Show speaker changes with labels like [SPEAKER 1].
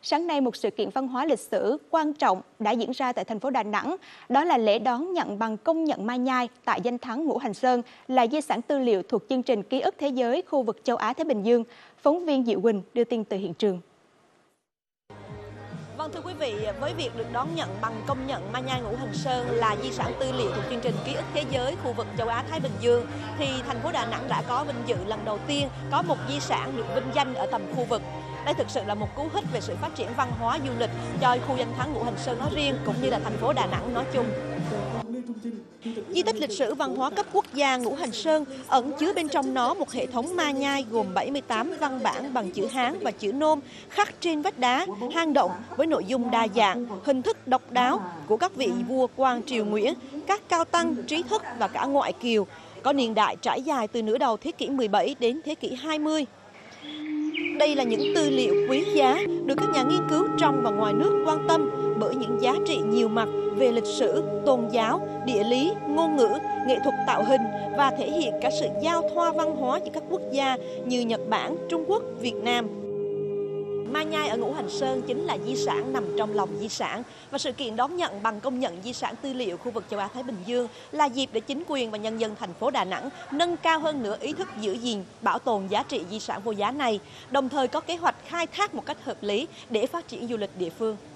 [SPEAKER 1] Sáng nay, một sự kiện văn hóa lịch sử quan trọng đã diễn ra tại thành phố Đà Nẵng. Đó là lễ đón nhận bằng công nhận Mai Nhai tại danh thắng Ngũ Hành Sơn, là di sản tư liệu thuộc chương trình Ký ức Thế giới khu vực châu Á-Thái Bình Dương. Phóng viên Diệu Quỳnh đưa tin từ hiện trường.
[SPEAKER 2] Vâng, thưa quý vị, với việc được đón nhận bằng công nhận Mai Nhai Ngũ Hành Sơn là di sản tư liệu thuộc chương trình Ký ức Thế giới khu vực châu Á-Thái Bình Dương, thì thành phố Đà Nẵng đã có vinh dự lần đầu tiên có một di sản được vinh danh ở tầm khu vực. Đây thực sự là một cú hích về sự phát triển văn hóa du lịch cho khu danh thắng Ngũ Hành Sơn nói riêng cũng như là thành phố Đà Nẵng nói chung. Di tích lịch sử văn hóa cấp quốc gia Ngũ Hành Sơn ẩn chứa bên trong nó một hệ thống ma nhai gồm 78 văn bản bằng chữ Hán và chữ Nôm khắc trên vách đá, hang động với nội dung đa dạng, hình thức độc đáo của các vị vua quan triều Nguyễn, các cao tăng, trí thức và cả ngoại kiều, có niên đại trải dài từ nửa đầu thế kỷ 17 đến thế kỷ 20. Đây là những tư liệu quý giá được các nhà nghiên cứu trong và ngoài nước quan tâm bởi những giá trị nhiều mặt về lịch sử, tôn giáo, địa lý, ngôn ngữ, nghệ thuật tạo hình và thể hiện cả sự giao thoa văn hóa giữa các quốc gia như Nhật Bản, Trung Quốc, Việt Nam. Mai Nhai ở Ngũ Hành Sơn chính là di sản nằm trong lòng di sản, và sự kiện đón nhận bằng công nhận di sản tư liệu khu vực châu Á-Thái Bình Dương là dịp để chính quyền và nhân dân thành phố Đà Nẵng nâng cao hơn nữa ý thức giữ gìn, bảo tồn giá trị di sản vô giá này, đồng thời có kế hoạch khai thác một cách hợp lý để phát triển du lịch địa phương.